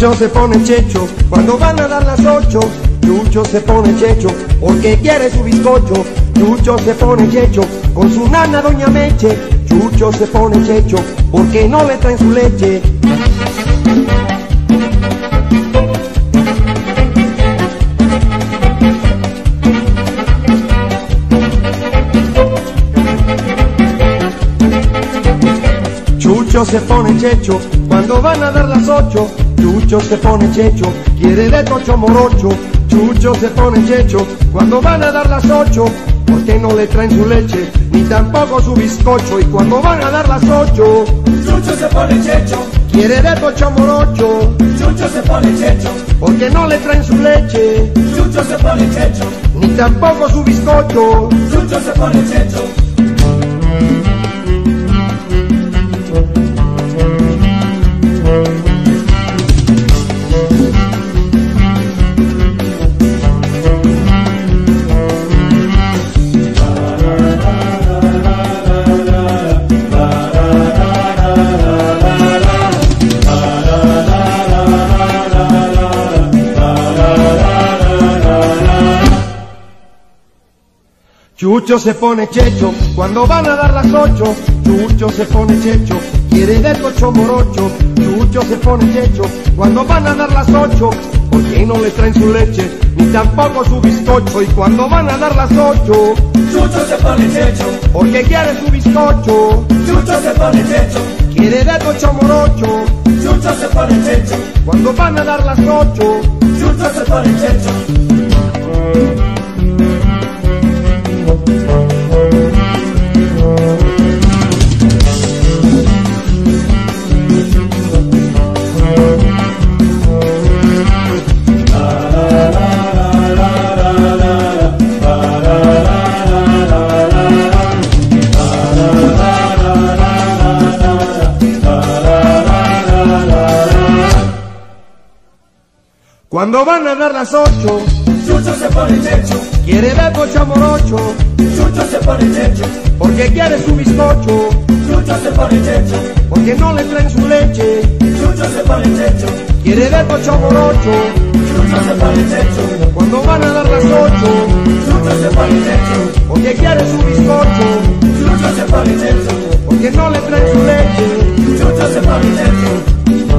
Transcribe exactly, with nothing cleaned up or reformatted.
Chucho se pone checho cuando van a dar las ocho. Chucho se pone checho porque quiere su bizcocho. Chucho se pone checho con su nana doña Meche. Chucho se pone checho porque no le traen su leche. Chucho se pone checho cuando van a dar las ocho. Chucho se pone checho, quiere de tocho morocho. Chucho se pone checho cuando van a dar las ocho, porque no le traen su leche, ni tampoco su bizcocho. Y cuando van a dar las ocho, Chucho se pone checho, quiere de tocho morocho. Chucho se pone checho, porque no le traen su leche, Chucho se pone checho, ni tampoco su bizcocho. Chucho se pone checho. Chucho se pone checho cuando van a dar las ocho. Chucho se pone checho, quiere de tocho morocho. Chucho se pone checho cuando van a dar las ocho, porque no le traen su leche, ni tampoco su bizcocho. Y cuando van a dar las ocho, Chucho se pone checho, porque quiere su bizcocho. Chucho se pone checho, quiere de tocho morocho. Chucho se pone checho, cuando van a dar las ocho, Chucho se pone checho. Cuando van a dar las ocho, Chucho se pone checho, quiere de tocho morocho. Chucho se pone checho, porque quiere su bizcocho. Chucho se pone checho, porque no le traen su leche, Chucho se pone checho, quiere de tocho morocho. Chucho se pone checho, cuando van a dar las ocho, Chucho se pone checho, porque quiere su bizcocho. Chucho se pone checho, porque no le traen su leche, Chucho se pone checho.